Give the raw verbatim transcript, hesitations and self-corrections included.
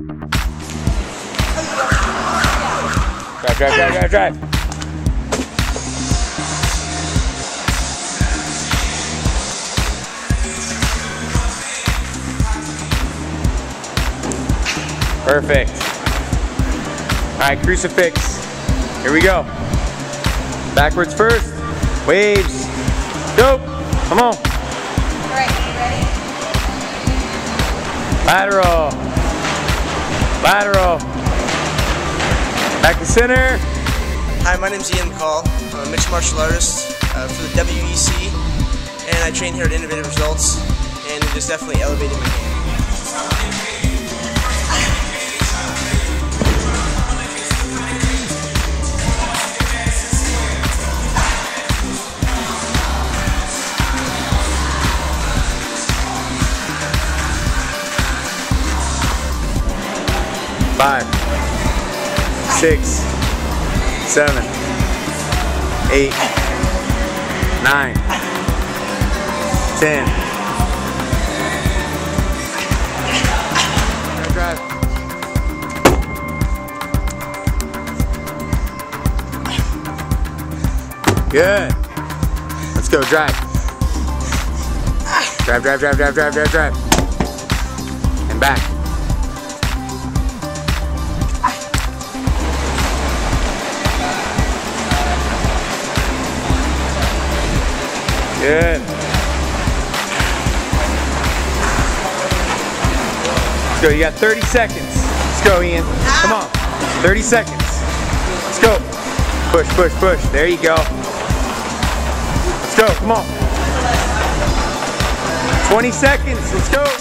Drive, drive, drive, drive, drive. Perfect. All right, crucifix. Here we go. Backwards first. Waves. Go. Come on. All right, you ready? Lateral. Lateral. Back to center. Hi, my name's Ian McCall. I'm a mixed martial artist uh, for the W E C, and I train here at Innovative Results, and it is definitely elevating my game. Five, six, seven, eight, nine, ten. Drive. Good. Let's go. Drive. Drive, drive, drive, drive, drive, drive, drive. And back. Good. Let's go. You got thirty seconds. Let's go, Ian. Come on. thirty seconds. Let's go. Push, push, push. There you go. Let's go. Come on. twenty seconds. Let's go.